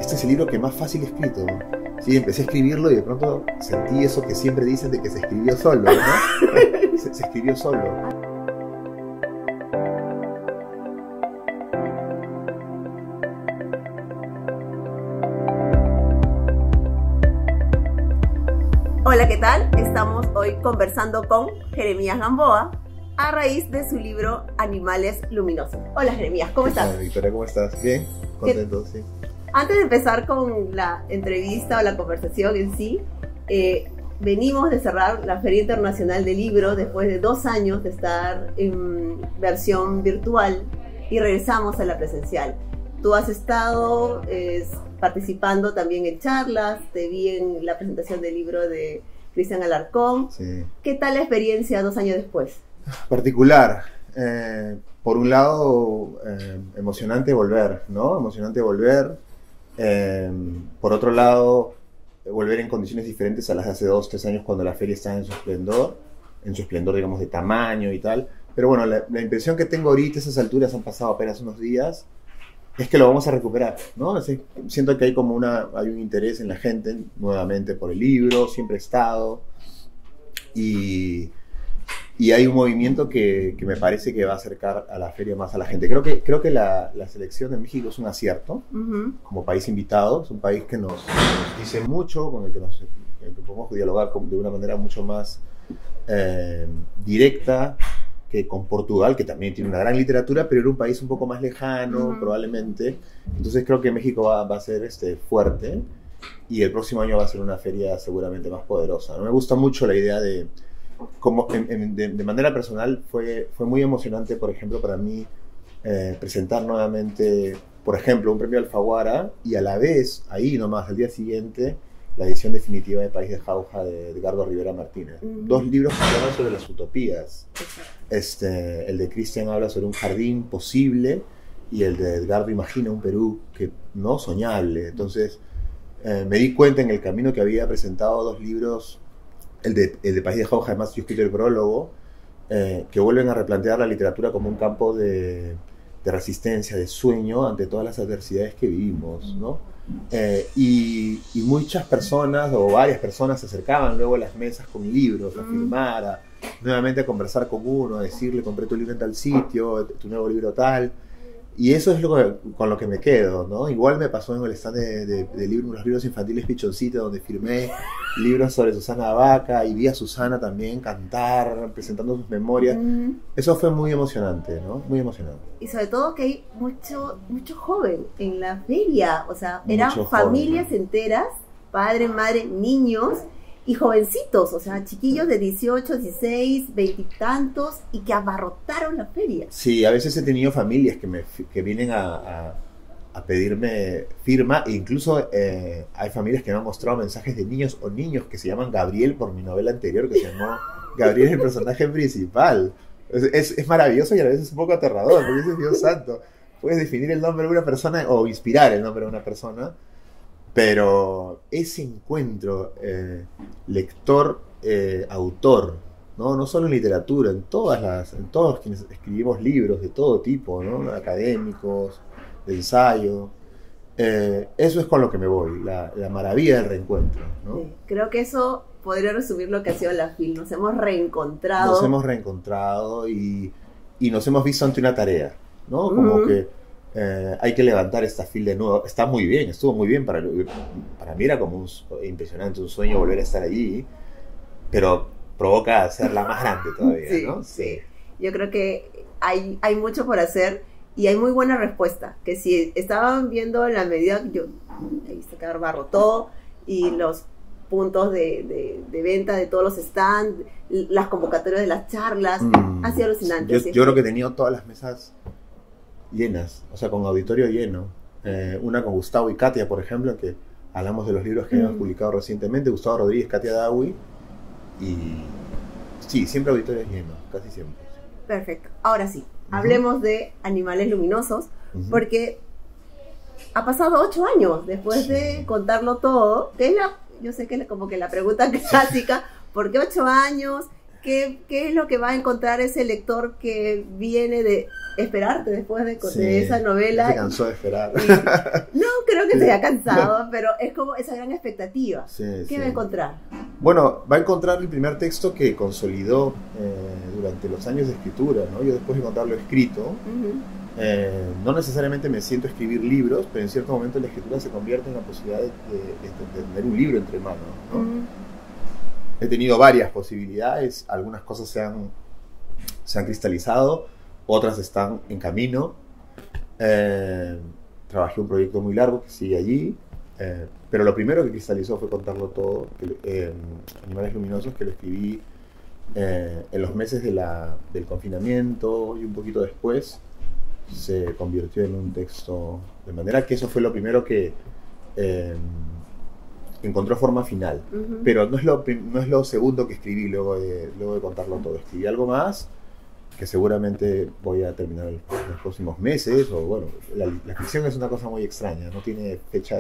este es el libro que más fácil he escrito. Sí, empecé a escribirlo y de pronto sentí eso que siempre dicen de que se escribió solo, ¿no? Se escribió solo. Hola, ¿qué tal? Estamos hoy conversando con Jeremías Gamboa a raíz de su libro Animales Luminosos. Hola Jeremías, ¿cómo estás? Hola Victoria, ¿cómo estás? Bien, contento, sí. Antes de empezar con la entrevista o la conversación en sí, venimos de cerrar la Feria Internacional del Libro después de 2 años de estar en versión virtual y regresamos a la presencial. Tú has estado participando también en charlas, te vi en la presentación del libro de Cristian Alarcón. Sí. ¿Qué tal la experiencia 2 años después? Particular. Por un lado, emocionante volver, ¿no? Emocionante volver. Por otro lado, volver en condiciones diferentes a las de hace 2-3 años cuando la feria estaba en su esplendor, digamos, de tamaño y tal. Pero bueno, la impresión que tengo ahorita a esas alturas, han pasado apenas unos días, es que lo vamos a recuperar, ¿no? Siento que hay como hay un interés en la gente nuevamente por el libro, siempre ha estado, y hay un movimiento que me parece que va a acercar a la feria más a la gente. Creo que la selección de México es un acierto, como país invitado, es un país que nos dice mucho, con el que podemos dialogar de una manera mucho más directa que con Portugal, que también tiene una gran literatura, pero era un país un poco más lejano, probablemente. Entonces creo que México va a ser fuerte, y el próximo año va a ser una feria seguramente más poderosa, ¿no? Me gusta mucho la idea de manera personal, fue muy emocionante, por ejemplo, para mí, presentar nuevamente, por ejemplo, un premio Alfaguara, y a la vez, ahí nomás, al día siguiente, la edición definitiva de País de Jauja de Edgardo Rivera Martínez. 2 libros que hablan sobre las utopías. El de Cristian habla sobre un jardín posible, y el de Edgardo imagina un Perú que no soñable. Entonces, me di cuenta en el camino que había presentado 2 libros, el de País de Jauja, además yo he escrito el prólogo, que vuelven a replantear la literatura como un campo de resistencia, de sueño ante todas las adversidades que vivimos, ¿no? Y muchas personas, o varias personas, se acercaban luego a las mesas con libros, a firmar, nuevamente a conversar con uno, a decirle: compré tu libro en tal sitio, tu nuevo libro tal. Y eso es con lo que me quedo, ¿no? Igual me pasó en el stand de libros, los libros infantiles Pichoncito, donde firmé libros sobre Susana Baca, y vi a Susana también cantar, presentando sus memorias. Eso fue muy emocionante, ¿no? Muy emocionante. Y sobre todo que hay mucho joven en la feria, o sea, eran Mucho familias joven. Enteras, padre, madre, niños y jovencitos, o sea, chiquillos de 18, 16, 20 y tantos, y que abarrotaron la feria. Sí, a veces he tenido familias que vienen a pedirme firma, e incluso hay familias que me han mostrado mensajes de niños o niños que se llaman Gabriel por mi novela anterior, que se llamó Gabriel el personaje principal. Es maravilloso y a la vez es un poco aterrador, porque dices: Dios santo, puedes definir el nombre de una persona o inspirar el nombre de una persona, pero ese encuentro lector-autor, no solo en literatura, en todos quienes escribimos libros de todo tipo, ¿no? Académicos, de ensayo, eso es con lo que me voy, la maravilla del reencuentro, ¿no? Sí, creo que eso podría resumir lo que ha sido la FIL. Nos hemos reencontrado. Y nos hemos visto ante una tarea, ¿no? Como que hay que levantar esta FIL de nuevo. Está muy bien, estuvo muy bien. Para mí era como impresionante, un sueño volver a estar allí, pero provoca hacerla más grande todavía, Sí, ¿no? Sí. Yo creo que hay mucho por hacer y hay muy buena respuesta. Que si estaban viendo la medida, yo he visto que abarrotó, y los puntos de venta de todos los stands, las convocatorias de las charlas, ha sido alucinante. Yo creo que he tenido todas las mesas llenas, o sea, con auditorio lleno. Una con Gustavo y Katia, por ejemplo, en que hablamos de los libros que hemos publicado recientemente. Gustavo Rodríguez, Katia Dawi, y sí, siempre auditorios llenos, casi siempre. Perfecto. Ahora sí, hablemos de Animales Luminosos, porque ha pasado 8 años después de contarlo todo, que es yo sé que es como que la pregunta clásica: ¿por qué 8 años? ¿qué es lo que va a encontrar ese lector que viene de esperarte después de esa novela? Se cansó de esperar. No creo que se haya cansado, pero es como esa gran expectativa. ¿Qué va a encontrar? Bueno, va a encontrar el primer texto que consolidó durante los años de escritura, ¿no? Yo después de encontrarlo escrito, no necesariamente me siento a escribir libros, pero en cierto momento la escritura se convierte en la posibilidad de tener un libro entre manos, ¿no? He tenido varias posibilidades, algunas cosas se han cristalizado, otras están en camino. Trabajé un proyecto muy largo que sigue allí, pero lo primero que cristalizó fue Contarlo Todo, Animales Luminosos, que lo escribí en los meses del confinamiento y un poquito después se convirtió en un texto, de manera que eso fue lo primero que encontró forma final. Pero no es lo segundo que escribí luego de Contarlo Todo. Escribí algo más que seguramente voy a terminar en los próximos meses, o bueno, la ficción es una cosa muy extraña, no tiene fecha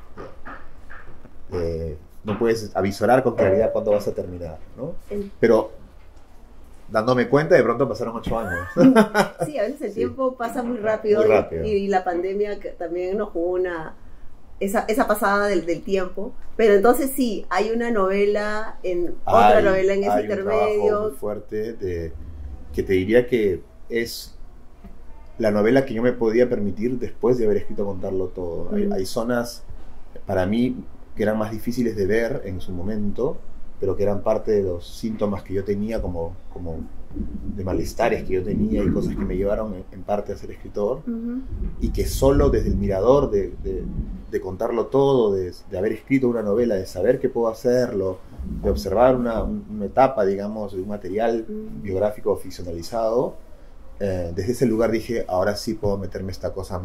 no puedes avisorar con claridad cuándo vas a terminar, ¿no? Pero dándome cuenta, de pronto pasaron 8 años. Sí, a veces el tiempo pasa muy rápido, muy rápido. Y la pandemia también nos jugó esa pasada del tiempo, pero entonces sí, hay una novela otra novela en ese intermedio. Hay un trabajo muy fuerte que te diría que es la novela que yo me podía permitir después de haber escrito Contarlo Todo. Hay zonas, para mí, que eran más difíciles de ver en su momento, pero que eran parte de los síntomas que yo tenía como de malestares que yo tenía y cosas que me llevaron en parte a ser escritor, y que solo desde el mirador de contarlo todo, de haber escrito una novela, de saber que puedo hacerlo, de observar una etapa, digamos, de un material biográfico ficcionalizado, desde ese lugar dije, ahora sí puedo meterme esta cosa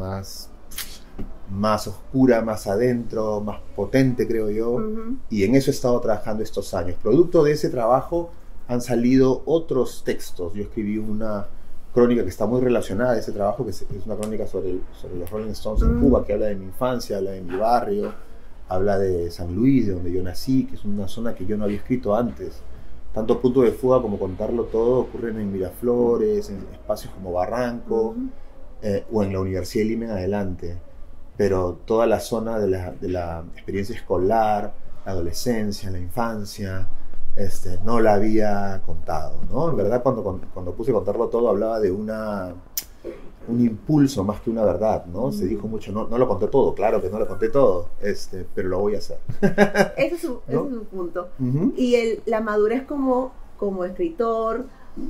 más oscura, más adentro, más potente, creo yo, y en eso he estado trabajando estos años. Producto de ese trabajo han salido otros textos. Yo escribí una crónica que está muy relacionada a ese trabajo, que es una crónica sobre los Rolling Stones en Cuba, que habla de mi infancia, habla de mi barrio, habla de San Luis, de donde yo nací, que es una zona que yo no había escrito antes. Tanto Punto de Fuga como Contarlo Todo ocurren en Miraflores, en espacios como Barranco, o en la Universidad de Lima en adelante. Pero toda la zona de la experiencia escolar, la adolescencia, la infancia, no la había contado, ¿no? En verdad, cuando puse Contarlo Todo, hablaba de un impulso más que una verdad, ¿no? Se dijo mucho, no lo conté todo, claro que no lo conté todo, pero lo voy a hacer. Ese es un punto. Y la madurez como escritor,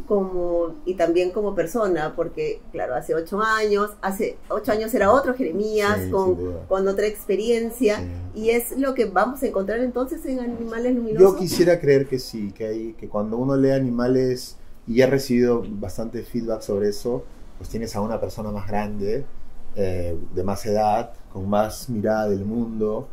y también como persona, porque claro, hace 8 años era otro Jeremías, con otra experiencia, y es lo que vamos a encontrar entonces en Animales Luminosos. Yo quisiera creer que sí, que cuando uno lee Animales, y he recibido bastante feedback sobre eso, pues tienes a una persona más grande, de más edad, con más mirada del mundo,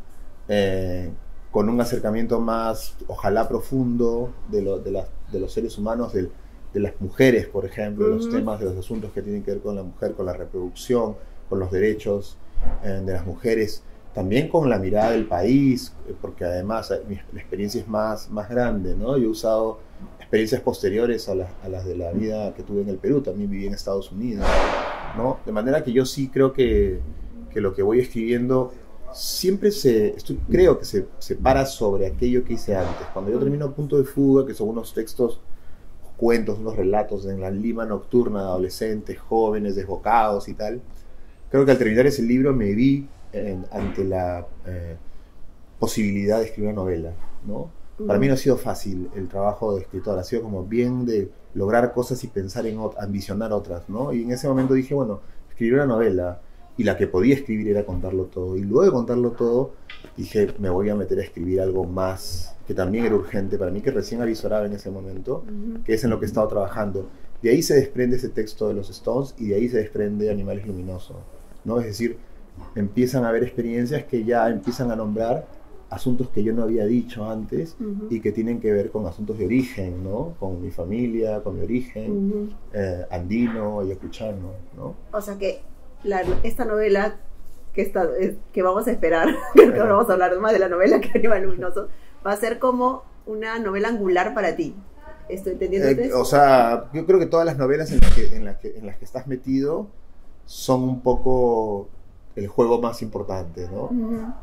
con un acercamiento más, ojalá profundo, de los seres humanos, de las mujeres, por ejemplo, de los temas, de los asuntos que tienen que ver con la mujer, con la reproducción, con los derechos de las mujeres, también con la mirada del país, porque además la experiencia es más grande, ¿no? Yo he usado experiencias posteriores a las de la vida que tuve en el Perú, también viví en Estados Unidos, ¿no? De manera que yo sí creo que lo que voy escribiendo siempre creo que se para sobre aquello que hice antes. Cuando yo termino Punto de Fuga, que son unos textos, cuentos, unos relatos en la Lima nocturna de adolescentes, jóvenes, desbocados y tal, creo que al terminar ese libro me vi ante la posibilidad de escribir una novela, ¿no? Para mí no ha sido fácil el trabajo de escritor, ha sido como bien de lograr cosas y pensar ambicionar otras, ¿no? Y en ese momento dije, bueno, escribir una novela, y la que podía escribir era Contarlo Todo, y luego de Contarlo Todo dije, me voy a meter a escribir algo más, que también era urgente para mí, que recién avisoraba en ese momento, que es en lo que he estado trabajando. De ahí se desprende ese texto de los Stones, y de ahí se desprende Animales Luminosos, ¿no? Es decir, empiezan a haber experiencias que ya empiezan a nombrar asuntos que yo no había dicho antes, y que tienen que ver con asuntos de origen, ¿no? Con mi familia, con mi origen, andino, ayacuchano, ¿no? O sea que esta novela que vamos a esperar, que ahora vamos a hablar más de la novela que Animales Luminosos, va a ser como una novela angular para ti. ¿Estoy entendiendo eso? O sea, yo creo que todas las novelas en las que estás metido son un poco el juego más importante, ¿no?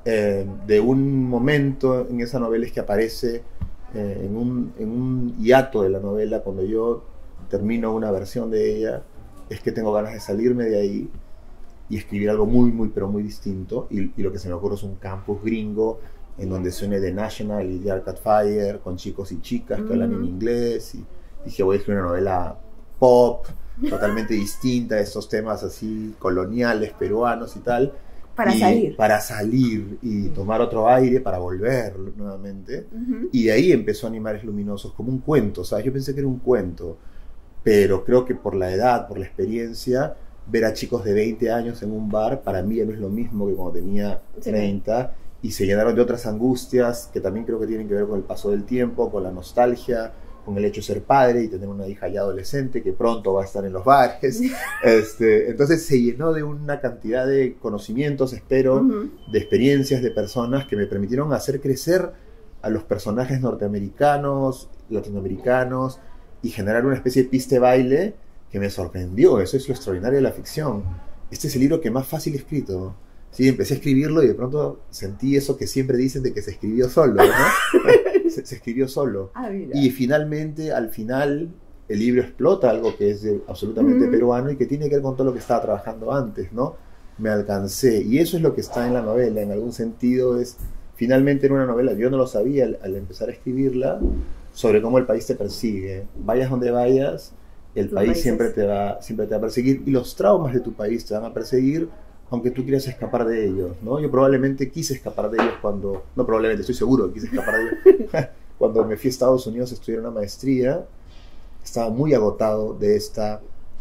De un momento en esa novela es que aparece en un hiato de la novela, cuando yo termino una versión de ella, es que tengo ganas de salirme de ahí y escribir algo muy, muy, pero muy distinto, y lo que se me ocurre es un campus gringo en donde suene The National y The Arcade Fire, con chicos y chicas que hablan en inglés, y dije, voy a escribir una novela pop, totalmente distinta de estos temas así coloniales, peruanos y tal. Para salir y tomar otro aire, para volver nuevamente. Y de ahí empezó Animales Luminosos como un cuento, ¿sabes? Yo pensé que era un cuento, pero creo que por la edad, por la experiencia, ver a chicos de 20 años en un bar, para mí ya no es lo mismo que cuando tenía 30, y se llenaron de otras angustias que también creo que tienen que ver con el paso del tiempo, con la nostalgia, con el hecho de ser padre y tener una hija ya adolescente que pronto va a estar en los bares. Entonces se llenó de una cantidad de conocimientos, espero, de experiencias de personas que me permitieron hacer crecer a los personajes norteamericanos, latinoamericanos, y generar una especie de pista de baile que me sorprendió. Eso es lo extraordinario de la ficción. Este es el libro que más fácil he escrito. Sí, empecé a escribirlo y de pronto sentí eso que siempre dicen de que se escribió solo, ¿no? se escribió solo. Y finalmente, al final, el libro explota algo que es absolutamente peruano y que tiene que ver con todo lo que estaba trabajando antes, ¿no? Me alcancé. Y eso es lo que está en la novela, en algún sentido es, finalmente en una novela, yo no lo sabía al empezar a escribirla, sobre cómo el país te persigue. Vayas donde vayas, el país siempre te va a perseguir, y los traumas de tu país te van a perseguir, aunque tú quieras escapar de ellos, ¿no? Yo probablemente quise escapar de ellos estoy seguro que quise escapar de ellos. Cuando me fui a Estados Unidos a estudiar una maestría, estaba muy agotado de esta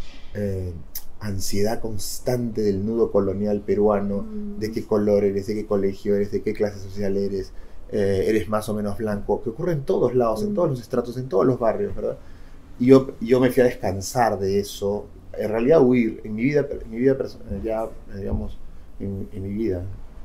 ansiedad constante del nudo colonial peruano, de qué color eres, de qué colegio eres, de qué clase social eres, eres más o menos blanco, que ocurre en todos lados, en todos los estratos, en todos los barrios, ¿verdad? Y yo me fui a descansar de eso, en realidad huir, en mi vida personal, ya digamos, en mi vida.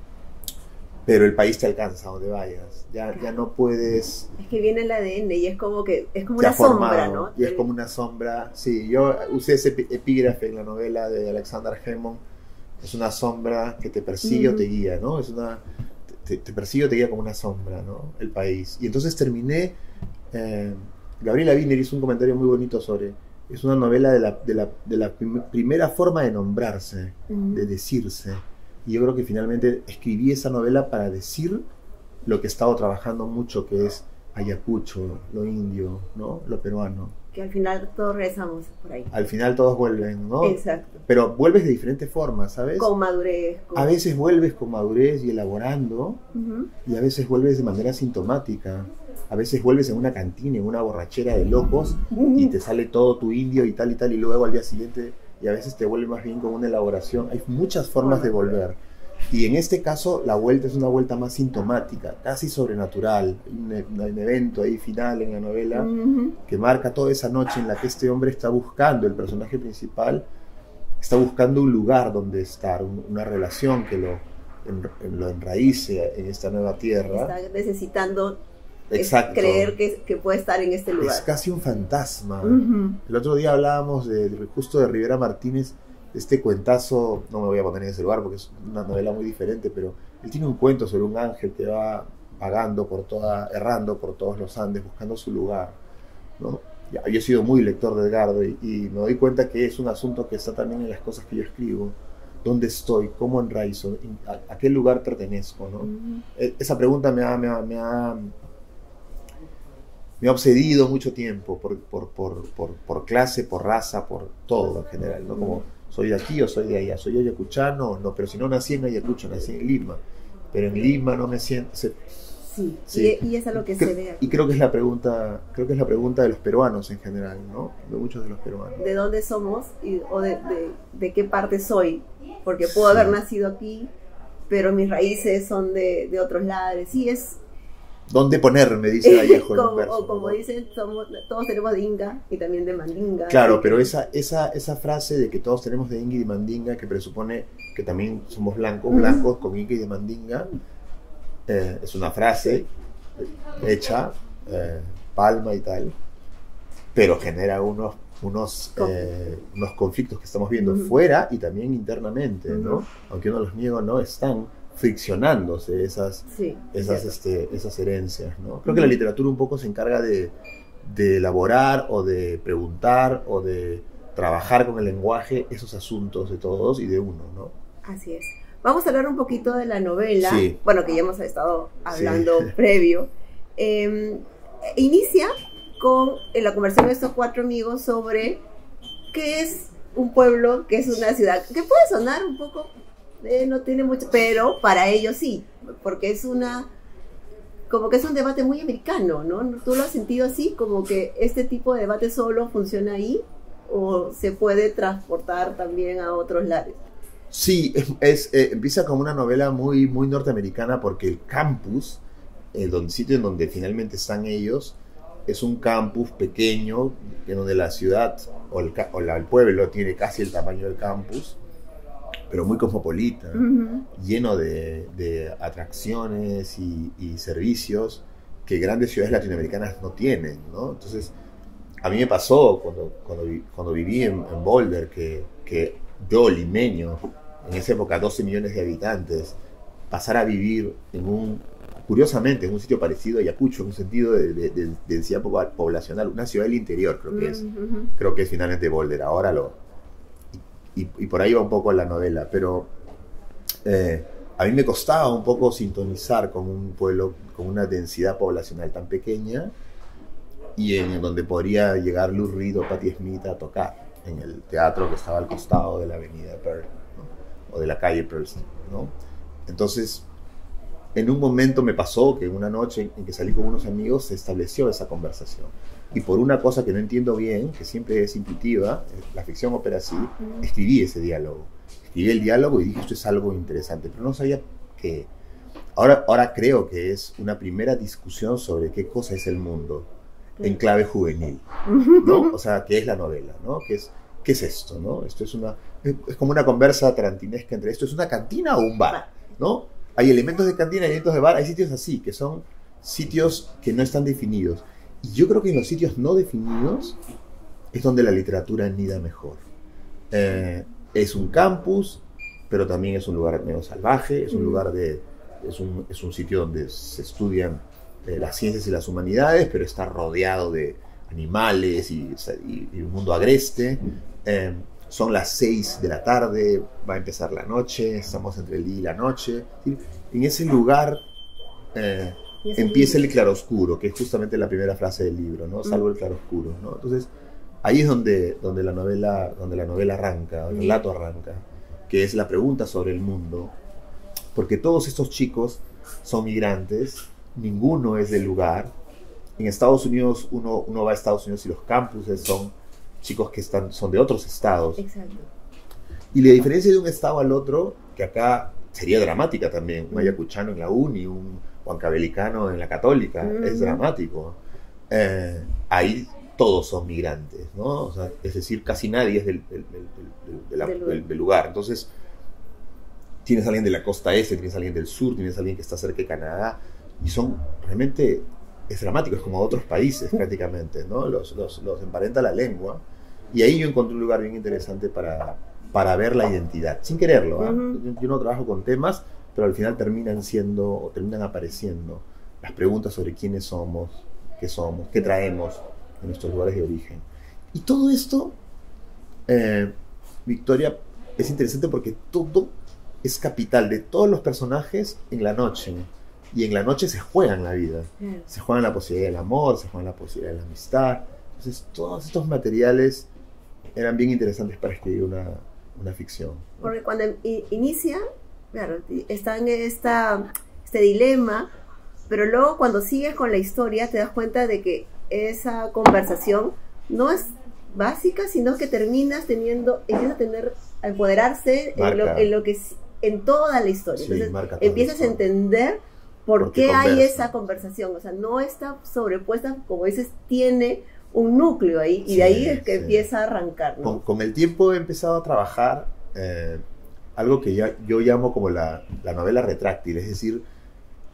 Pero el país te alcanza donde vayas, ya no puedes... Es que viene el ADN y es como una sombra, ¿no? Y es como una sombra, sí, yo usé ese epígrafe en la novela de Alexander Hammond, es una sombra que te persigue o te guía, ¿no? Te persigue o te guía como una sombra, ¿no? El país. Y entonces terminé, Gabriela Wiener hizo un comentario muy bonito sobre... Es una novela de la primera forma de nombrarse, de decirse. Y yo creo que finalmente escribí esa novela para decir lo que he estado trabajando mucho, que es Ayacucho, lo indio, ¿no? Lo peruano. Que al final todos regresamos por ahí. Al final todos vuelven, ¿no? Exacto. Pero vuelves de diferentes formas, ¿sabes? Con madurez. A veces vuelves con madurez y elaborando, y a veces vuelves de manera sintomática. A veces vuelves en una cantina, en una borrachera de locos, y te sale todo tu indio y tal, y luego al día siguiente, y a veces te vuelve más bien con una elaboración. Hay muchas formas de volver. Y en este caso, la vuelta es una vuelta más sintomática, casi sobrenatural. Hay un evento ahí final en la novela que marca toda esa noche en la que este hombre está buscando, el personaje principal, está buscando un lugar donde estar, una relación que lo enraíce en esta nueva tierra. Está necesitando... Exacto. Creer que puede estar en este lugar. Es casi un fantasma. El otro día hablábamos justo de Rivera Martínez, este cuentazo, no me voy a poner en ese lugar porque es una novela muy diferente, pero él tiene un cuento sobre un ángel que va errando por todos los Andes, buscando su lugar, ¿no? Yo he sido muy lector de Edgardo y me doy cuenta que es un asunto que está también en las cosas que yo escribo. ¿Dónde estoy? ¿Cómo enraizo? ¿A qué lugar pertenezco? ¿No? Esa pregunta me ha obsedido mucho tiempo por clase, por raza, por todo en general, ¿no? Como soy de aquí o soy de allá, soy ayacuchano, no, pero si no nací en Ayacucho, nací en Lima, pero en Lima no me siento... Sí. Y eso es lo que se ve aquí. Y creo que es la pregunta de los peruanos en general, ¿no? De muchos de los peruanos. ¿De dónde somos o de qué parte soy? Porque puedo haber nacido aquí, pero mis raíces son de otros lados. Sí, es... ¿Dónde ponerme? Dice Vallejo. O como dicen, todos tenemos de Inga y también de Mandinga. Claro, pero esa frase de que todos tenemos de Inga y de Mandinga, que presupone que también somos blancos con Inga y de Mandinga, es una frase hecha, palma y tal, pero genera unos conflictos que estamos viendo fuera y también internamente, ¿no? Aunque uno los niega, ¿no? Están friccionándose esas herencias, ¿no? Creo que la literatura un poco se encarga de elaborar o de preguntar o de trabajar con el lenguaje esos asuntos de todos y de uno, ¿no? Así es. Vamos a hablar un poquito de la novela, sí. Bueno, que ya hemos estado hablando previo. Inicia con la conversación de estos 4 amigos sobre qué es un pueblo, qué es una ciudad, que puede sonar un poco, no tiene mucho, pero para ellos sí, porque es como que es un debate muy americano, ¿no? ¿Tú lo has sentido así? Como que este tipo de debate solo funciona ahí o se puede transportar también a otros lares. Sí, empieza como una novela muy, muy norteamericana porque el campus, el sitio en donde finalmente están ellos, es un campus pequeño, en donde la ciudad o el pueblo tiene casi el tamaño del campus, pero muy cosmopolita, lleno de atracciones y servicios que grandes ciudades latinoamericanas no tienen, ¿no? Entonces, a mí me pasó cuando viví en Boulder, que yo, limeño, en esa época 12 millones de habitantes, pasar a vivir curiosamente, en un sitio parecido a Ayacucho, en un sentido de densidad poblacional, una ciudad del interior, creo que es finalmente Boulder, ahora y por ahí va un poco la novela, pero a mí me costaba un poco sintonizar con un pueblo con una densidad poblacional tan pequeña y en donde podría llegar Lou Reed o Patti Smith a tocar en el teatro que estaba al costado de la avenida Pearl, ¿no? O de la calle Pearl, ¿no? Entonces, en un momento me pasó que una noche en que salí con unos amigos se estableció esa conversación. Y por una cosa que no entiendo bien, que siempre es intuitiva, la ficción opera así, escribí ese diálogo. Escribí el diálogo y dije, esto es algo interesante, pero no sabía qué. Ahora creo que es una primera discusión sobre qué cosa es el mundo en clave juvenil, ¿no? O sea, ¿qué es la novela, ¿no? ¿Qué es esto, no? Esto es como una conversa tarantinesca entre esto es una cantina o un bar, ¿no? Hay elementos de cantina, hay elementos de bar, hay sitios así, que son sitios que no están definidos. Y yo creo que en los sitios no definidos es donde la literatura anida mejor. Es un campus, pero también es un lugar medio salvaje, es un lugar es un sitio donde se estudian las ciencias y las humanidades, pero está rodeado de animales y un mundo agreste. Son las 6 de la tarde, va a empezar la noche, estamos entre el día y la noche. En ese lugar empieza el claroscuro, que es justamente la primera frase del libro, ¿no? Salvo el claroscuro, ¿no? Entonces, ahí es donde la novela arranca, el relato arranca, que es la pregunta sobre el mundo, porque todos estos chicos son migrantes, ninguno es del lugar. En Estados Unidos, uno va a Estados Unidos y los campuses son chicos que son de otros estados. Exacto. Y la diferencia de un estado al otro, que acá sería dramática también, un ayacuchano en la uni, un huancabelicano en la católica, es dramático. Ahí todos son migrantes, ¿no? O sea, es decir, casi nadie es del lugar. Entonces, tienes a alguien de la costa este, tienes a alguien del sur, tienes a alguien que está cerca de Canadá, y realmente es dramático, es como otros países prácticamente, ¿no? Los emparenta la lengua, y ahí yo encontré un lugar bien interesante para ver la identidad, sin quererlo, ¿eh? Yo no trabajo con temas, pero al final terminan apareciendo las preguntas sobre quiénes somos, qué traemos en nuestros lugares de origen. Y todo esto, Victoria, es interesante porque todo es capital de todos los personajes en la noche. Y en la noche se juegan la vida. Se juegan la posibilidad del amor, se juegan la posibilidad de la amistad. Entonces, todos estos materiales eran bien interesantes para escribir una ficción. Porque cuando inicia, claro, está en este dilema, pero luego cuando sigues con la historia te das cuenta de que esa conversación no es básica, sino que empieza a empoderarse en toda la historia. Sí, entonces empiezas a entender por qué hay esa conversación. O sea, no está sobrepuesta, como dices, tiene un núcleo ahí, y de ahí es que empieza a arrancar, ¿no? Con el tiempo he empezado a trabajar algo que yo llamo como la novela retráctil, es decir,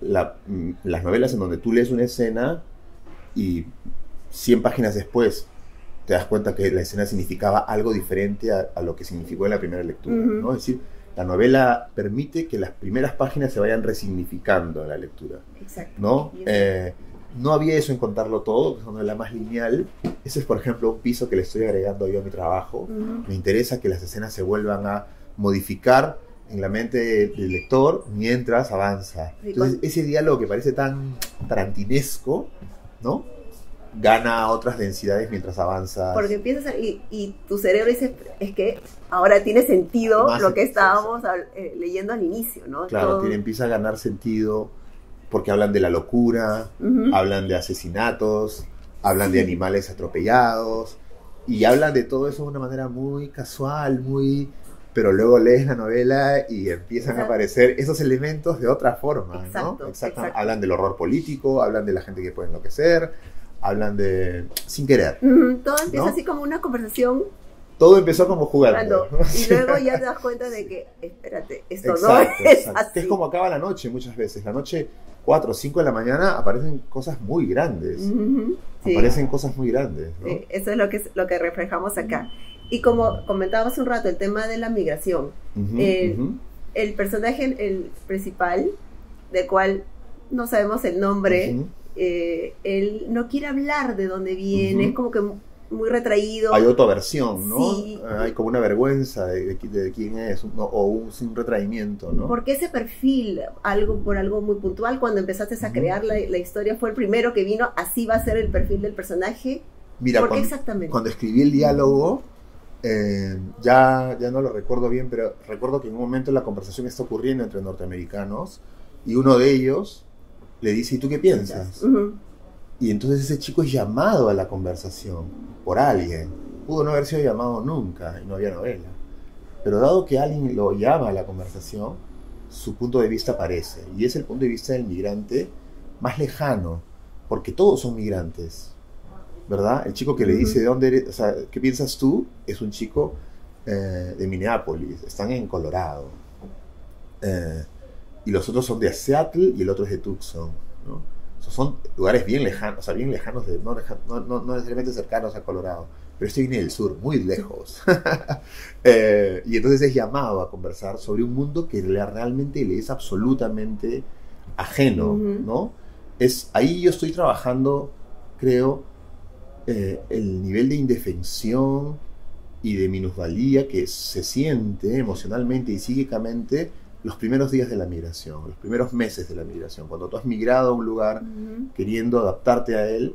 las novelas en donde tú lees una escena y 100 páginas después te das cuenta que la escena significaba algo diferente a lo que significó en la primera lectura, ¿no? Es decir, la novela permite que las primeras páginas se vayan resignificando en la lectura. Exacto. ¿No? No había eso en Contarlo Todo, que es una novela más lineal. Ese es, por ejemplo, un piso que le estoy agregando yo a mi trabajo. Me interesa que las escenas se vuelvan a modificar en la mente del lector mientras avanza. Entonces, ese diálogo que parece tan tarantinesco, ¿no? Gana otras densidades mientras avanza. Porque empiezas y tu cerebro dice, es que ahora tiene sentido más lo que estábamos leyendo al inicio, ¿no? Claro, empieza a ganar sentido porque hablan de la locura, hablan de asesinatos, hablan de animales atropellados, y hablan de todo eso de una manera muy casual, pero luego lees la novela y empiezan a aparecer esos elementos de otra forma, exacto, ¿no? Exacto. Hablan del horror político, hablan de la gente que puede enloquecer, hablan de... sin querer. Todo empieza, ¿no?, así como una conversación. Todo empezó como jugando. Y luego ya te das cuenta de que, espérate, esto exacto, no es así. Que es como acaba la noche muchas veces. La noche, 4 o 5 de la mañana, aparecen cosas muy grandes. Sí. Aparecen cosas muy grandes, ¿no? Sí, eso es lo que reflejamos acá. Y como comentábamos hace un rato, el tema de la migración. El personaje, el principal, del cual no sabemos el nombre, él no quiere hablar de dónde viene, es como que muy retraído. Hay autoaversión, ¿no? Sí. Hay como una vergüenza de quién es, o un retraimiento, ¿no? ¿Por qué ese perfil, por algo muy puntual, cuando empeaste a crear la historia, fue el primero que vino, así va a ser el perfil del personaje? Mira, ¿por qué exactamente? Cuando escribí el diálogo, ya no lo recuerdo bien, pero recuerdo que en un momento la conversación está ocurriendo entre norteamericanos, y uno de ellos le dice, ¿y tú qué piensas? Y entonces ese chico es llamado a la conversación por alguien. Pudo no haber sido llamado nunca y no había novela. Pero dado que alguien lo llama a la conversación, su punto de vista aparece. Y es el punto de vista del migrante más lejano, porque todos son migrantes, ¿verdad? El chico que le dice, ¿de dónde eres? O sea, ¿qué piensas tú? Es un chico de Minneapolis. Están en Colorado. Y los otros son de Seattle y el otro es de Tucson, ¿no? Son lugares bien lejanos, o sea, bien lejanos, no necesariamente cercanos a Colorado, pero este viene del sur, muy lejos. Y entonces es llamado a conversar sobre un mundo que realmente le es absolutamente ajeno, ¿no? Ahí yo estoy trabajando, creo, el nivel de indefensión y de minusvalía que se siente emocionalmente y psíquicamente los primeros días de la migración, los primeros meses de la migración, cuando tú has migrado a un lugar queriendo adaptarte a él,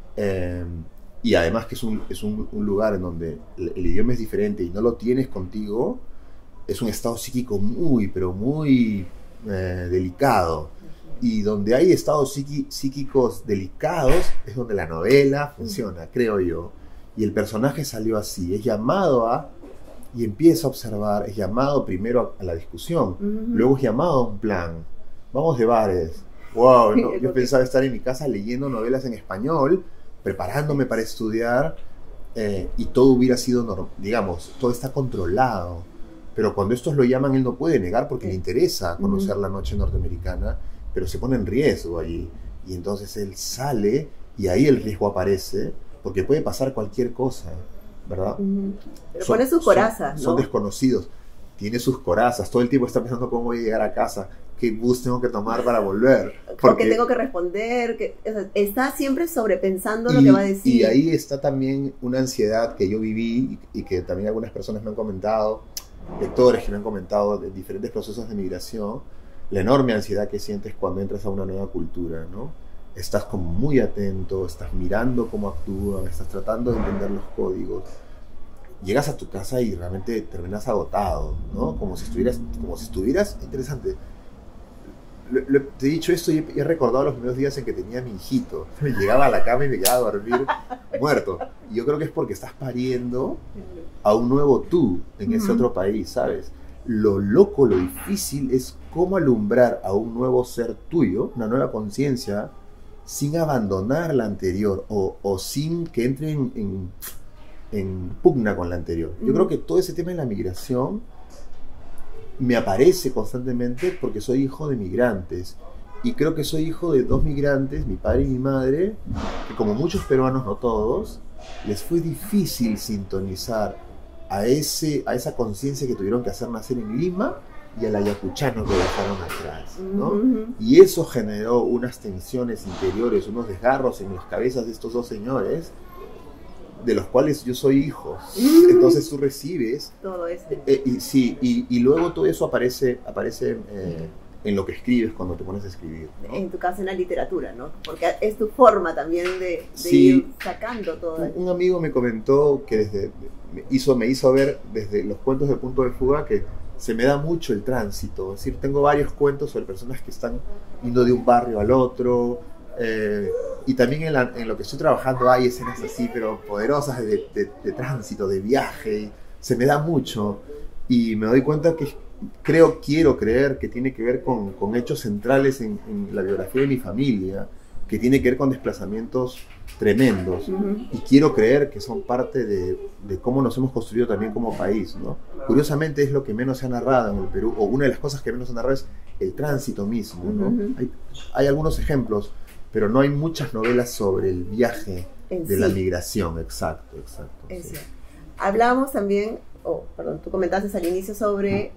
y además que es un lugar en donde el idioma es diferente y no lo tienes contigo, es un estado psíquico muy, pero muy delicado. Y donde hay estados psíquicos delicados es donde la novela funciona, creo yo. Y el personaje salió así, es llamado y empieza a observar, es llamado primero a la discusión, luego es llamado a un plan. Vamos de bares. Wow, ¿no? Yo pensaba estar en mi casa leyendo novelas en español, preparándome para estudiar, y todo hubiera sido, digamos, todo está controlado. Pero cuando estos lo llaman, él no puede negar porque le interesa conocer la noche norteamericana, pero se pone en riesgo allí. Y entonces él sale y ahí el riesgo aparece, porque puede pasar cualquier cosa, ¿verdad? Pero pone sus corazas, ¿no? Son desconocidos, tiene sus corazas, todo el tiempo está pensando cómo voy a llegar a casa, qué bus tengo que tomar para volver, porque tengo que responder, o sea, está siempre sobrepensando lo que va a decir. Y ahí está también una ansiedad que yo viví y que también algunas personas me han comentado, lectores que me han comentado de diferentes procesos de migración, la enorme ansiedad que sientes cuando entras a una nueva cultura, ¿no? Estás como muy atento, estás mirando cómo actúan, estás tratando de entender los códigos. Llegas a tu casa y realmente terminas agotado, ¿no? Como si estuvieras interesante. Te he dicho esto y he recordado los primeros días en que tenía a mi hijito. Me llegaba a la cama y me quedaba a dormir muerto. Y yo creo que es porque estás pariendo a un nuevo tú en ese otro país, ¿sabes? Lo loco, lo difícil es cómo alumbrar a un nuevo ser tuyo, una nueva conciencia, sin abandonar la anterior o sin que entre en pugna con la anterior. Yo creo que todo ese tema de la migración me aparece constantemente porque soy hijo de migrantes y creo que soy hijo de 2 migrantes, mi padre y mi madre, que como muchos peruanos, no todos, les fue difícil sintonizar a esa conciencia que tuvieron que hacer nacer en Lima y al ayacuchano que dejaron atrás, ¿no? Y eso generó unas tensiones interiores, unos desgarros en las cabezas de estos dos señores, de los cuales yo soy hijo. Entonces tú recibes todo eso. Y luego todo eso aparece en lo que escribes cuando te pones a escribir, ¿no? En tu caso, en la literatura, ¿no? Porque es tu forma también de sí, ir sacando todo eso. Un amigo me comentó que me hizo ver desde los cuentos de Punto de Fuga que se me da mucho el tránsito. Es decir, tengo varios cuentos sobre personas que están yendo de un barrio al otro. Y también en lo que estoy trabajando hay escenas así, pero poderosas de tránsito, de viaje. Y se me da mucho. Y me doy cuenta que quiero creer que tiene que ver con hechos centrales en la biografía de mi familia, que tiene que ver con desplazamientos tremendos. Y quiero creer que son parte de cómo nos hemos construido también como país, ¿no? Curiosamente es lo que menos se ha narrado en el Perú, o una de las cosas que menos se ha narrado es el tránsito mismo, ¿no? Hay algunos ejemplos, pero no hay muchas novelas sobre el viaje de la migración. Exacto. Sí. Hablamos también, tú comentaste al inicio sobre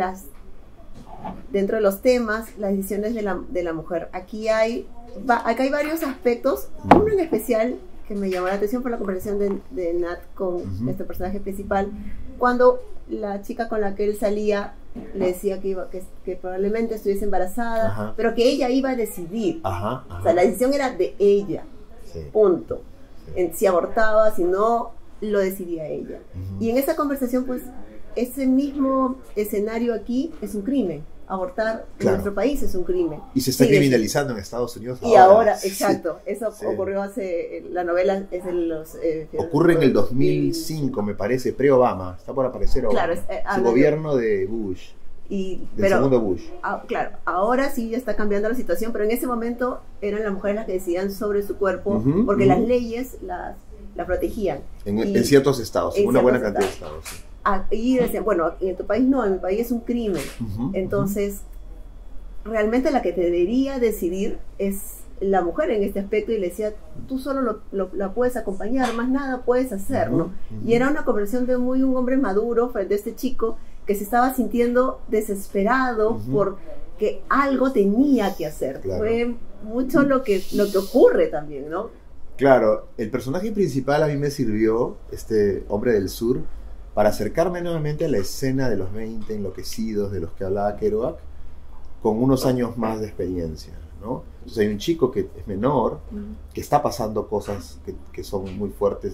dentro de los temas, las decisiones de la mujer. Acá hay varios aspectos, uno en especial que me llamó la atención por la conversación de Nat con este personaje principal, cuando la chica con la que él salía le decía que probablemente estuviese embarazada, pero que ella iba a decidir. O sea, la decisión era de ella, punto. Si abortaba, si no, lo decidía ella. Y en esa conversación, pues, ese mismo escenario aquí es un crimen. Abortar en nuestro país es un crimen. Y se está criminalizando en Estados Unidos ahora. Y ahora, exacto. Eso ocurrió la novela es en los... ocurre en el 2005, me parece, pre-Obama. Está por aparecer Obama. Claro, su gobierno de Bush. Del segundo Bush. Claro, ahora sí ya está cambiando la situación, pero en ese momento eran las mujeres las que decidían sobre su cuerpo, porque las leyes la protegían. En ciertos estados, en una buena cantidad de estados. Sí. Y decían, bueno, en tu país no, en mi país es un crimen. Entonces, realmente la que te debería decidir es la mujer en este aspecto, y le decía, tú solo la puedes acompañar, más nada puedes hacer, ¿no? Y era una conversación de un hombre maduro frente a este chico que se estaba sintiendo desesperado porque algo tenía que hacer. Claro. Fue mucho lo que ocurre también, ¿no? Claro, el personaje principal a mí me sirvió, este hombre del sur, para acercarme nuevamente a la escena de los 20 enloquecidos de los que hablaba Kerouac, con unos años más de experiencia, ¿no? Entonces hay un chico que es menor, que está pasando cosas que son muy fuertes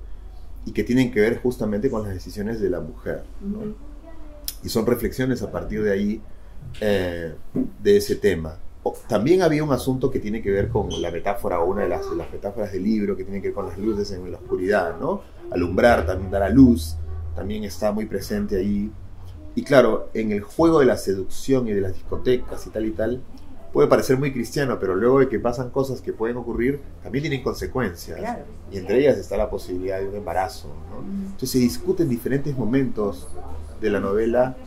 y que tienen que ver justamente con las decisiones de la mujer, ¿no? Y son reflexiones a partir de ahí de ese tema. También había un asunto que tiene que ver con la metáfora, o una de las metáforas del libro, que tiene que ver con las luces en la oscuridad, ¿no? Alumbrar, también dar a luz, también está muy presente ahí. Y claro, en el juego de la seducción y de las discotecas y tal, puede parecer muy cristiano, pero luego de que pasan cosas que pueden ocurrir, también tienen consecuencias. Claro. Y entre ellas está la posibilidad de un embarazo, ¿no? Entonces se discute en diferentes momentos de la novela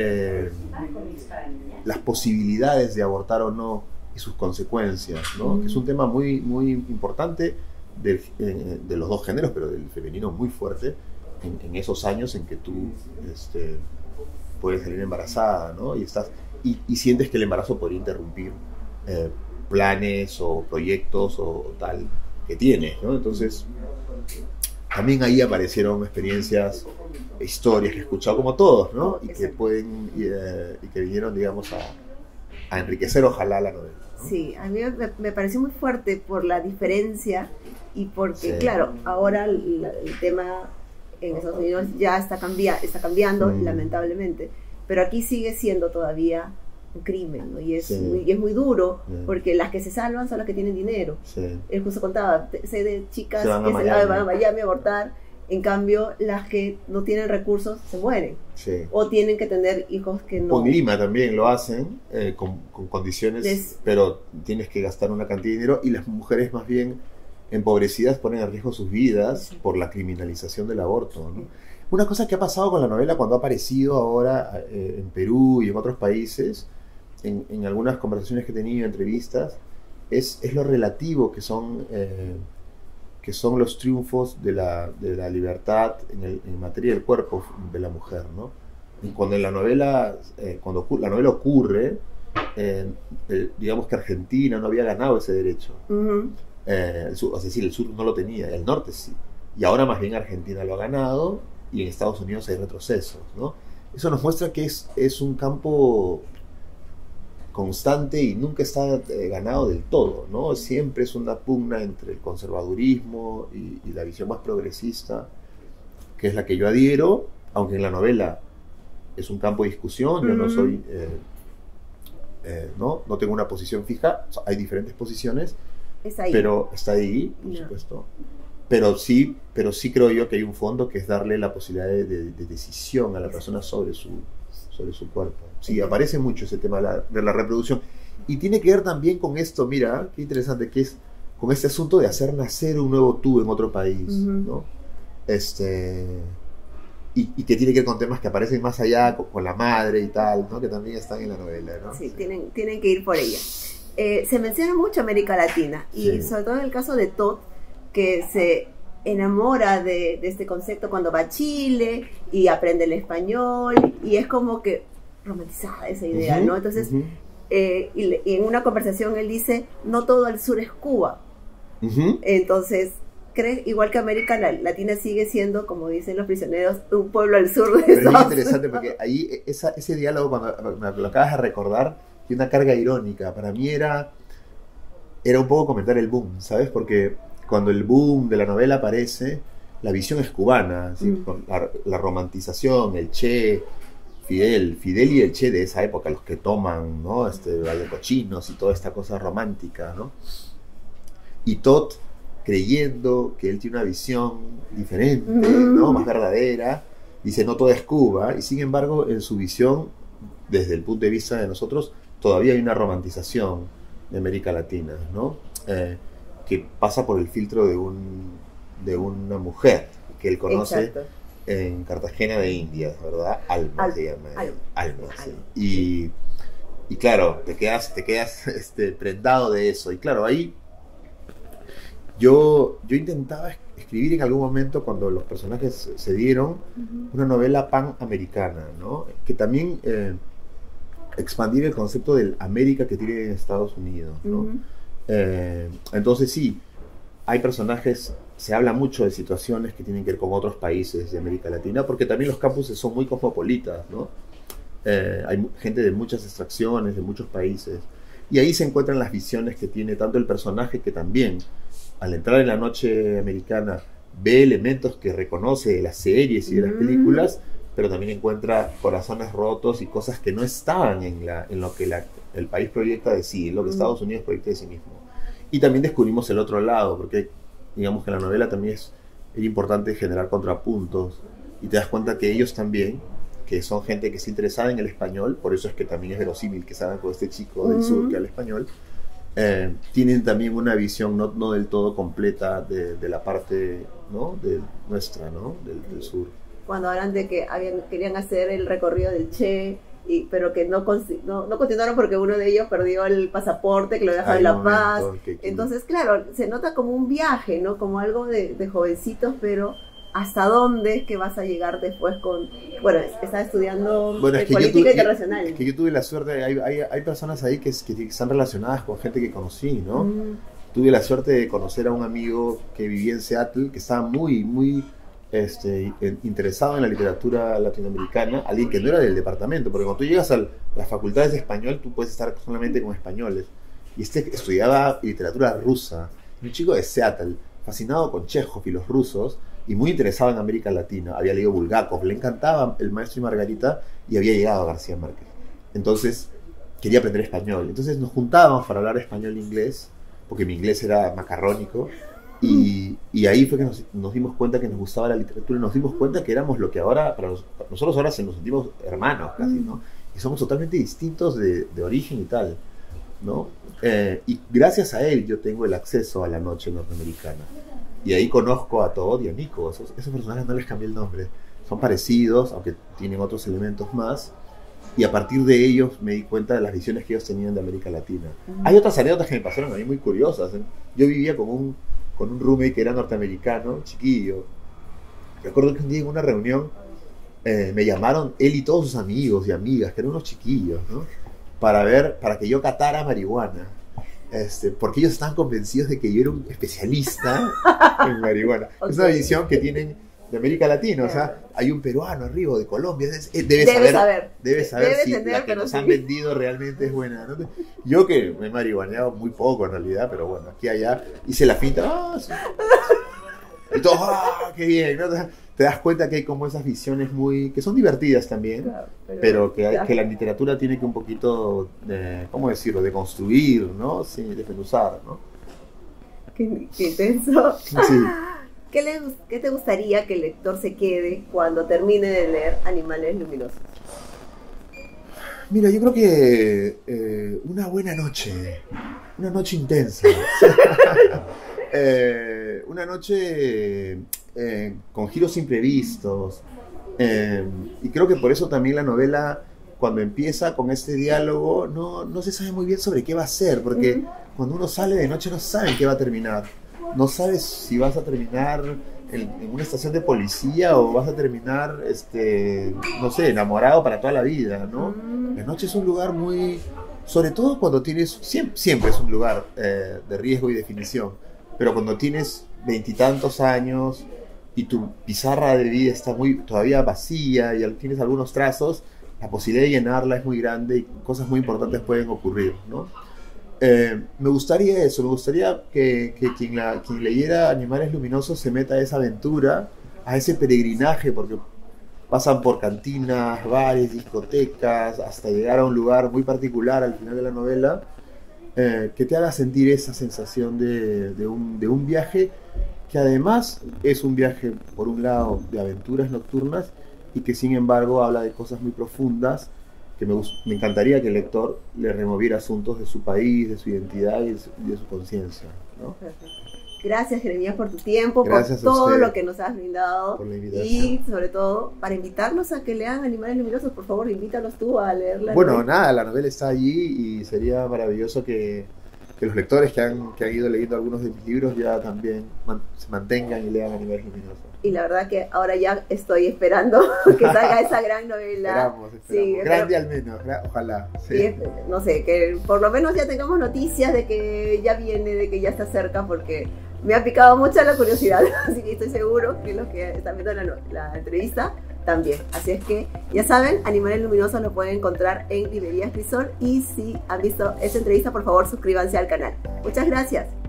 las posibilidades de abortar o no y sus consecuencias, ¿no? Que es un tema muy, muy importante de los dos géneros, pero del femenino muy fuerte, en esos años en que tú puedes salir embarazada, ¿no? Y sientes que el embarazo podría interrumpir planes o proyectos o tal que tienes, ¿no? Entonces, también ahí aparecieron experiencias, historias que he escuchado como todos, ¿no? Y que pueden, y que vinieron, digamos, a enriquecer, ojalá, la novela, ¿no? Sí, a mí me pareció muy fuerte por la diferencia y porque, claro, ahora el tema en Estados Unidos ya está cambiando, lamentablemente, pero aquí sigue siendo todavía un crimen, ¿no? Y es muy duro, porque las que se salvan son las que tienen dinero. Él justo contaba, sé de chicas que van a Miami a abortar, en cambio las que no tienen recursos se mueren, o tienen que tener hijos que no. Con Lima también lo hacen, con condiciones, pero tienes que gastar una cantidad de dinero, y las mujeres más bien empobrecidas ponen en riesgo sus vidas por la criminalización del aborto, ¿no? Una cosa que ha pasado con la novela cuando ha aparecido ahora en Perú y en otros países, en algunas conversaciones que he tenido, entrevistas, es lo relativo que que son los triunfos de la libertad en materia del cuerpo de la mujer, ¿no? Y cuando en la novela, la novela ocurre, digamos que Argentina no había ganado ese derecho. Es decir, el sur no lo tenía, el norte sí. Y ahora más bien Argentina lo ha ganado y en Estados Unidos hay retrocesos, ¿no? Eso nos muestra que es un campo constante y nunca está ganado del todo, ¿no? Siempre es una pugna entre el conservadurismo y la visión más progresista, que es la que yo adhiero, aunque en la novela es un campo de discusión. Yo no soy, no tengo una posición fija, hay diferentes posiciones, pero está ahí, por supuesto. Pero sí creo yo que hay un fondo que es darle la posibilidad de decisión a la persona sobre su cuerpo. Sí, aparece mucho ese tema de la reproducción. Y tiene que ver también con esto, mira, qué interesante, que es con este asunto de hacer nacer un nuevo tú en otro país, ¿no? Y que tiene que ver con temas que aparecen más allá, con la madre y tal, ¿no? Que también están en la novela, ¿no? Sí, tienen que ir por ella. Se menciona mucho América Latina, y sobre todo en el caso de Todd, que se enamora de este concepto cuando va a Chile y aprende el español, y es como que romantizada esa idea, ¿no? Entonces, y en una conversación él dice, no todo el sur es Cuba. Entonces, cree, igual que América Latina sigue siendo, como dicen los prisioneros, un pueblo al sur de Estados Unidos. Es interesante porque ahí ese diálogo, cuando me lo acabas de recordar, tiene una carga irónica. Para mí era un poco comentar el boom, ¿sabes? Porque cuando el boom de la novela aparece, la visión es cubana, ¿sí? Con la romantización, el Che, Fidel y el Che de esa época, los que toman, ¿no? Vallecochinos y toda esta cosa romántica, ¿no? Y Todd, creyendo que él tiene una visión diferente, ¿no? Más verdadera, dice, no todo es Cuba, y sin embargo, en su visión, desde el punto de vista de nosotros, todavía hay una romantización de América Latina, ¿no? Que pasa por el filtro de una mujer que él conoce en Cartagena de Indias, ¿verdad? Alma se llama. Alma, sí. Y claro, te quedas prendado de eso. Y claro, ahí yo intentaba escribir en algún momento, cuando los personajes se dieron, una novela panamericana, ¿no? Que también expandir el concepto del América que tiene en Estados Unidos, ¿no? Entonces sí, hay personajes, se habla mucho de situaciones que tienen que ver con otros países de América Latina, porque también los campuses son muy cosmopolitas, ¿no? Hay gente de muchas extracciones, de muchos países, y ahí se encuentran las visiones que tiene tanto el personaje, que también al entrar en la noche americana ve elementos que reconoce de las series y de las películas, pero también encuentra corazones rotos y cosas que no estaban en lo que el país proyecta de sí, en lo que Estados Unidos proyecta de sí mismo. Y también descubrimos el otro lado, porque digamos que en la novela también es importante generar contrapuntos, y te das cuenta que ellos también, que son gente que está interesada en el español, por eso es que también es verosímil que salgan con este chico del sur que habla español, tienen también una visión no del todo completa de la parte, ¿no? nuestra, ¿no? del sur. Cuando hablan de que querían hacer el recorrido del Che, pero que no continuaron porque uno de ellos perdió el pasaporte, que lo dejó en La Paz. Entonces, claro, se nota como un viaje, ¿no? Como algo de jovencitos, pero ¿hasta dónde es que vas a llegar después con...? Bueno, estaba estudiando política internacional. Es que yo tuve la suerte, hay personas ahí que están relacionadas con gente que conocí, ¿no? Tuve la suerte de conocer a un amigo que vivía en Seattle, que estaba muy interesado en la literatura latinoamericana, alguien que no era del departamento, porque cuando tú llegas a las facultades de español, tú puedes estar solamente con españoles. Y estudiaba literatura rusa, un chico de Seattle, fascinado con Chekhov y los rusos, y muy interesado en América Latina. Había leído Bulgakov, le encantaba El Maestro y Margarita, y había llegado a García Márquez. Entonces quería aprender español. Entonces nos juntábamos para hablar español e inglés, porque mi inglés era macarrónico, y ahí fue que nos dimos cuenta que nos gustaba la literatura, y nos dimos cuenta que éramos lo que ahora, para nosotros ahora nos sentimos hermanos casi, ¿no? Y somos totalmente distintos de origen y tal, ¿no? Y gracias a él yo tengo el acceso a la noche norteamericana. Y ahí conozco a Todd y a Nico. Esos personajes no les cambié el nombre. Son parecidos, aunque tienen otros elementos más. Y a partir de ellos me di cuenta de las visiones que ellos tenían de América Latina. Hay otras anécdotas que me pasaron a mí muy curiosas. Yo vivía con con un roommate que era norteamericano, chiquillo. Recuerdo que un día en una reunión me llamaron él y todos sus amigos y amigas, que eran unos chiquillos, ¿no? Para que yo catara marihuana. Porque ellos estaban convencidos de que yo era un especialista en marihuana. Okay. Es una visión que tienen de América Latina, o sea, hay un peruano arriba de Colombia, debe saber si la que nos han vendido realmente es buena, ¿no? Yo que me he marihuaneado muy poco en realidad, pero bueno, aquí allá hice la finta, sí. Y todo, qué bien, ¿no? Te das cuenta que hay como esas visiones que son divertidas también, claro, pero que la literatura tiene que un poquito, ¿cómo decirlo?, de construir, ¿no? Sí, de desmenuzar, ¿no? Qué intenso. Sí. ¿Qué te gustaría que el lector se quede cuando termine de leer Animales Luminosos? Mira, yo creo que una buena noche, una noche intensa. Una noche con giros imprevistos, y creo que por eso también la novela, cuando empieza con este diálogo, no se sabe muy bien sobre qué va a ser, porque cuando uno sale de noche no sabe en qué va a terminar, no sabes si vas a terminar en una estación de policía o vas a terminar, no sé, enamorado para toda la vida, ¿no? La noche es un lugar muy, sobre todo cuando tienes, siempre es un lugar de riesgo y definición, pero cuando tienes 20 y tantos años y tu pizarra de vida está todavía vacía y tienes algunos trazos, la posibilidad de llenarla es muy grande y cosas muy importantes pueden ocurrir, ¿no? Me gustaría eso, me gustaría que quien leyera Animales Luminosos se meta a esa aventura, a ese peregrinaje, porque pasan por cantinas, bares, discotecas, hasta llegar a un lugar muy particular al final de la novela, que te haga sentir esa sensación de un viaje que además es un viaje, por un lado, de aventuras nocturnas y que sin embargo habla de cosas muy profundas que me encantaría que el lector le removiera asuntos de su país, de su identidad y de su conciencia, ¿no? Gracias, Jeremías, por tu tiempo, gracias por todo lo que nos has brindado, por la invitación. Y sobre todo para invitarnos a que lean Animales Luminosos. Por favor, invítanos tú a leerla. Bueno, nada, la novela está allí y sería maravilloso que los lectores que han ido leyendo algunos de mis libros ya también se mantengan y lean Animales Luminosos. Y la verdad que ahora ya estoy esperando que salga esa gran novela. Esperamos. Sí, grande al menos, ojalá. Sí. Y no sé, que por lo menos ya tengamos noticias de que ya viene, de que ya está cerca, porque me ha picado mucho la curiosidad. Así que estoy seguro que los que están viendo la entrevista también. Así es que, ya saben, Animales Luminosos lo pueden encontrar en Librerías Crisol. Y si han visto esta entrevista, por favor, suscríbanse al canal. Muchas gracias.